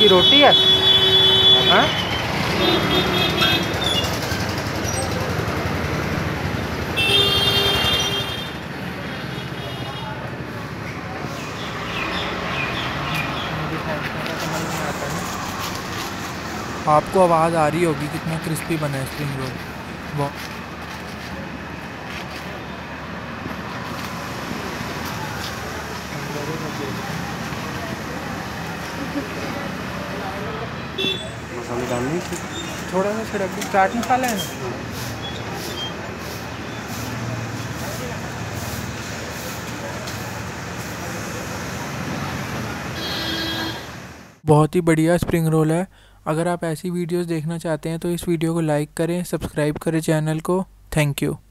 की रोटी है। हाँ आपको आवाज़ आ रही होगी कितना क्रिस्पी बना है स्प्रिंग रोल। बहुत मसाले डालने थोड़ा सा छिड़क दी, चाट मसाला है ना। बहुत ही बढ़िया स्प्रिंग रोल है। अगर आप ऐसी वीडियोस देखना चाहते हैं तो इस वीडियो को लाइक करें, सब्सक्राइब करें चैनल को। Thank you.